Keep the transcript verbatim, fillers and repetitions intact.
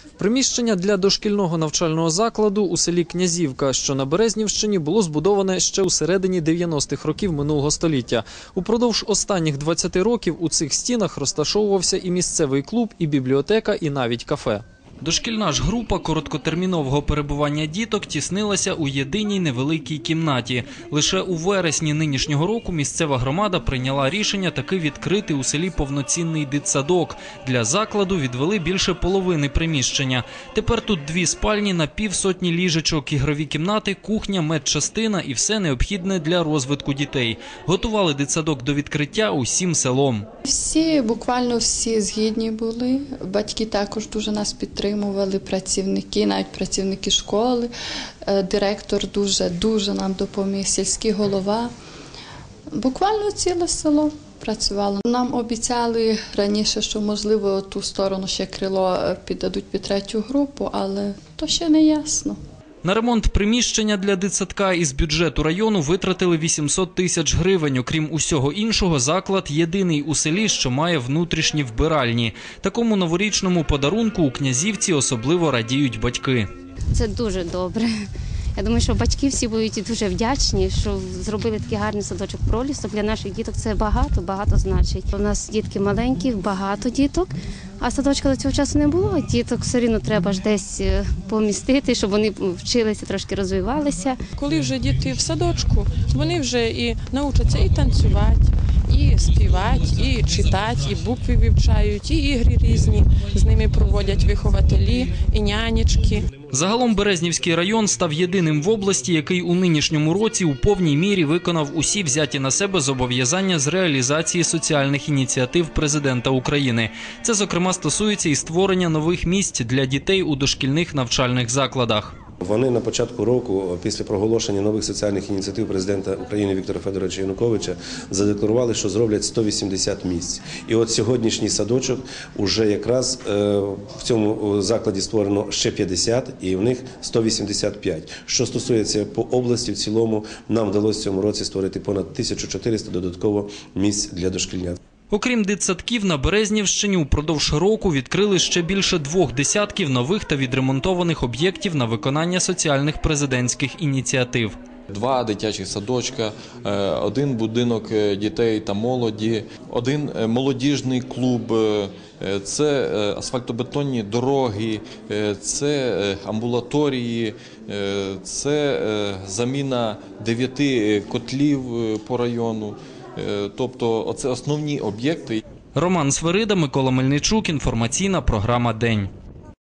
Приміщення для дошкільного навчального закладу у селі Князівка, що на Березнівщині, було збудоване ще у середині дев'яностих років минулого століття. Упродовж останніх двадцяти років у цих стінах розташовувався і місцевий клуб, і бібліотека, і навіть кафе. Дошкільна ж група короткотермінового перебування діток тіснилася у єдиній невеликій кімнаті. Лише у вересні нинішнього року місцева громада прийняла рішення таки відкрити у селі повноцінний дитсадок. Для закладу відвели більше половини приміщення. Тепер тут дві спальні на півсотні ліжечок, ігрові кімнати, кухня, медчастина і все необхідне для розвитку дітей. Готували дитсадок до відкриття усім селом. Всі, буквально всі згідні були. Батьки також дуже нас підтримували. Підтримували працівники, навіть працівники школи, директор дуже-дуже нам допоміг, сільський голова. Буквально ціле село працювало. Нам обіцяли раніше, що, можливо, ту сторону ще крило піддадуть під третю групу, але то ще не ясно. На ремонт приміщення для дитсадка із бюджету району витратили вісімсот тисяч гривень. Окрім усього іншого, заклад єдиний у селі, що має внутрішні вбиральні. Такому новорічному подарунку у Князівці особливо радіють батьки. Це дуже добре. Я думаю, що батьки всі будуть дуже вдячні, що зробили такий гарний садочок пролісок. Для наших діток це багато, багато значить. У нас дітки маленькі, багато діток, а садочка до цього часу не було. Діток все рівно треба ж десь помістити, щоб вони вчилися, трошки розвивалися. Коли вже діти в садочку, вони вже і навчаться і танцювати, і співати, і читати, і букви вивчають, і ігри різні. З ними проводять вихователі і нянечки. Загалом Березнівський район став єдиним в області, який у нинішньому році у повній мірі виконав усі взяті на себе зобов'язання з реалізації соціальних ініціатив президента України. Це, зокрема, стосується і створення нових місць для дітей у дошкільних навчальних закладах. Вони на початку року, після проголошення нових соціальних ініціатив президента України Віктора Федоровича Януковича, задекларували, що зроблять сто вісімдесят місць. І от сьогоднішній садочок уже якраз в цьому закладі створено ще п'ятдесят, і в них сто вісімдесят п'ять. Що стосується по області, в цілому нам вдалося в цьому році створити понад тисячу чотириста додатково місць для дошкільнят. Окрім дитсадків, на Березнівщині упродовж року відкрили ще більше двох десятків нових та відремонтованих об'єктів на виконання соціальних президентських ініціатив. Два дитячих садочка, один будинок дітей та молоді, один молодіжний клуб, це асфальтобетонні дороги, це амбулаторії, це заміна дев'яти котлів по району. Тобто це основні об'єкти. Роман Свирида, Микола Мельничук, інформаційна програма «День».